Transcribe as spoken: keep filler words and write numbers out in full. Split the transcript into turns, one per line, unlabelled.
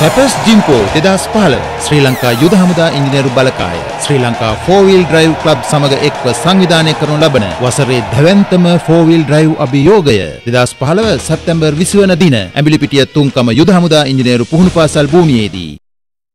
සැපස් ජිම්පෝ දෙදහස් පහළොව ශ්‍රී ලංකා යුද හමුදා ඉංජිනේරු බලකාය Sri Lanka Four Wheel Drive Club සමග එක්ව සංවිධානය කරනු ලබන වසරේ දැවැන්තම ෆෝර් වීල් ඩ්‍රයිව් අභියෝගය දෙදහස් පහළොව සැප්තැම්බර් විසි වන දින ඇඹිලිපිටිය තුන්කම යුද හමුදා ඉංජිනේරු පුහුණු පාසල් භූමියේදී